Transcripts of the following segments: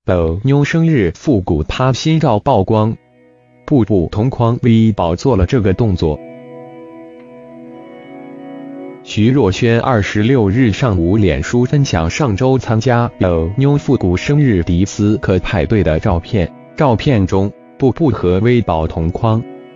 宝妞生日复古趴新照曝光，步步同框 V 宝做了这个动作。徐若瑄26日上午脸书分享上周参加宝妞复古生日迪斯科派对的照片，照片中步步和 V 宝同框，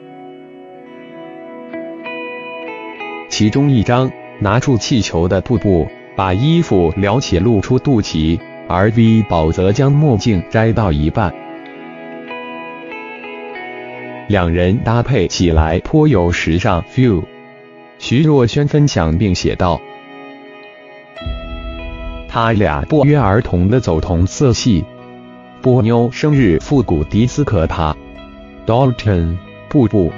其中一张拿住气球的步步把衣服撩起露出肚脐，而 V 宝则将墨镜摘到一半，两人搭配起来颇有时尚 feel。 徐若瑄分享并写道，他俩不约而同的走同色系，波妞生日复古迪斯科趴 Dalton 步步。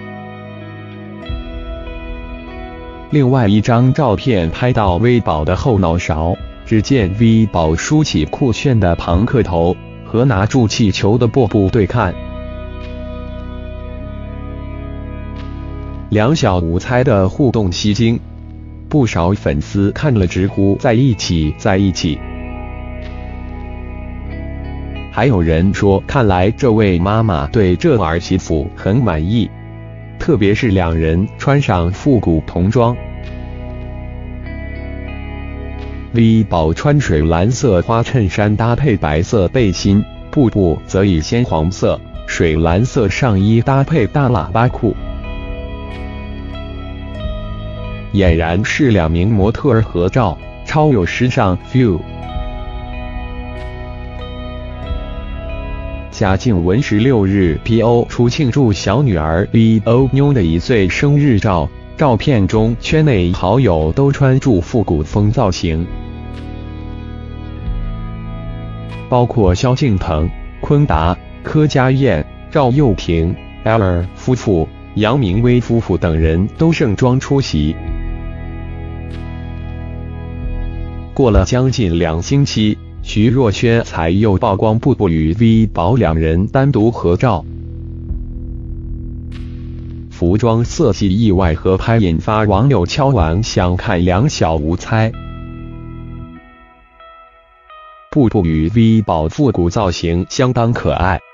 另外一张照片拍到 V 宝的后脑勺，只见 V 宝梳起酷炫的庞克头，和拿住气球的步步对看。两小无猜的互动吸睛，不少粉丝看了直呼在一起。还有人说，看来这位妈妈对这儿媳妇很满意，特别是两人穿上复古童装。V 宝穿水蓝色花衬衫搭配白色背心，步步则以鲜黄色、水蓝色上衣搭配大喇叭裤，俨然是两名模特儿合照，超有时尚 feel。贾静雯16日 PO 出庆祝小女儿 BO 妞的1岁生日照，照片中圈内好友都穿着复古风造型，包括萧敬腾、昆达、柯佳燕、赵又廷、L 夫妇、杨明威夫妇等人都盛装出席。过了将近2星期，徐若瑄才又曝光步步与 V 宝两人单独合照，服装色系意外合拍引发网友敲碗想看两小无猜。步步与 V 宝复古造型相当可爱，